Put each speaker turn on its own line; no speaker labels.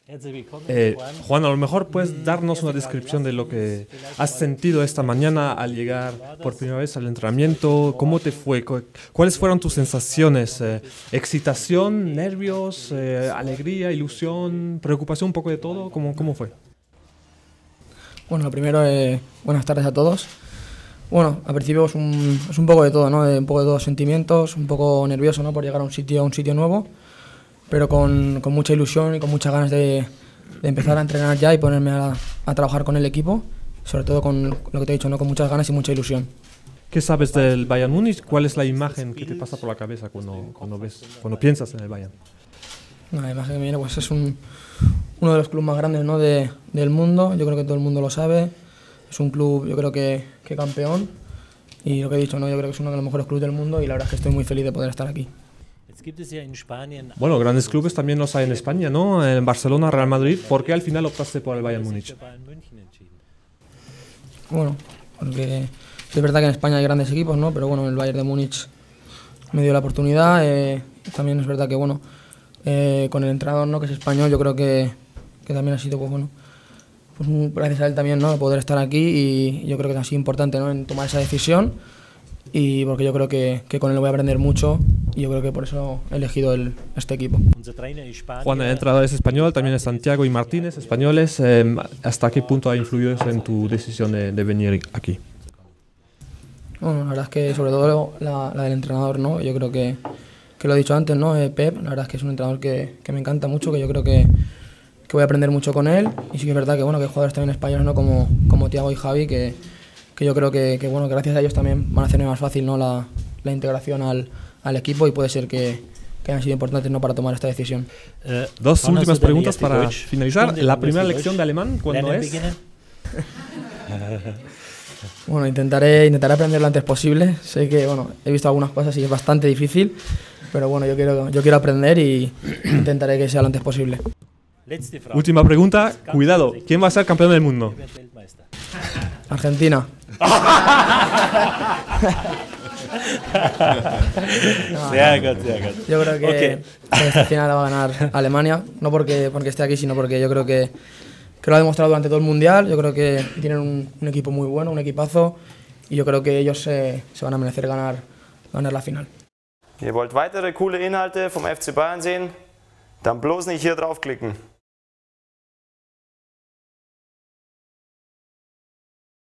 Juan, a lo mejor puedes darnos una descripción de lo que has sentido esta mañana al llegar por primera vez al entrenamiento. ¿Cómo te fue? ¿Cuáles fueron tus sensaciones? ¿Excitación, nervios, alegría, ilusión, preocupación, un poco de todo? ¿Cómo fue?
Bueno, lo primero, buenas tardes a todos. Bueno, al principio es un poco de todo, ¿no? Un poco de todos sentimientos, un poco nervioso, ¿no? Por llegar a un sitio nuevo, pero con mucha ilusión y con muchas ganas de empezar a entrenar ya y ponerme a trabajar con el equipo, sobre todo con lo que te he dicho, ¿no? Con muchas ganas y mucha ilusión.
¿Qué sabes del Bayern Múnich? ¿Cuál es la imagen que te pasa por la cabeza cuando piensas en el Bayern?
La imagen que me viene pues es uno de los clubes más grandes, ¿no? del mundo. Yo creo que todo el mundo lo sabe. Es un club, yo creo que campeón, y lo que he dicho, ¿no? Yo creo que es uno de los mejores clubes del mundo y la verdad es que estoy muy feliz de poder estar aquí.
Bueno, grandes clubes también los hay en España, ¿no? En Barcelona, Real Madrid. ¿Por qué al final optaste por el Bayern Múnich?
Bueno, porque es verdad que en España hay grandes equipos, ¿no? Pero bueno, el Bayern de Múnich me dio la oportunidad. También es verdad que, bueno, con el entrenador, ¿no? Que es español, yo creo que también ha sido, pues bueno, pues gracias a él también, ¿no? Poder estar aquí, y yo creo que ha sido importante, ¿no? En tomar esa decisión, y porque yo creo que con él voy a aprender mucho, y yo creo que por eso he elegido este equipo.
Juan, el entrenador es español, también es Santiago y Martínez, españoles. ¿Hasta qué punto ha influido eso en tu decisión de venir aquí?
Bueno, la verdad es que sobre todo la del entrenador, ¿no? Yo creo que lo he dicho antes, ¿no? Pep, la verdad es que es un entrenador que me encanta mucho, que yo creo que voy a aprender mucho con él, y sí que es verdad que, bueno, que hay jugadores también españoles, ¿no? como Thiago y Javi, que yo creo que bueno, que gracias a ellos también van a hacerme más fácil, ¿no? la integración al equipo, y puede ser que hayan sido importantes, ¿no? Para tomar esta decisión.
Dos últimas preguntas para finalizar. La primera lección de alemán, ¿cuándo es?
Bueno, intentaré aprender lo antes posible. Sé que, bueno, he visto algunas cosas y es bastante difícil, pero bueno, yo quiero aprender, y intentaré que sea lo antes posible.
Última pregunta, cuidado, ¿quién va a ser campeón del mundo?
Argentina. Yo creo que esta final la va a ganar Alemania, no porque esté aquí, sino porque yo creo que lo ha demostrado durante todo el Mundial. Yo creo que tienen un equipo muy bueno, un equipazo, y yo creo que ellos se van a merecer ganar la final.
Ihr wollt weitere coole Inhalte vom FC Bayern sehen? Dann bloß nicht hier draufklicken.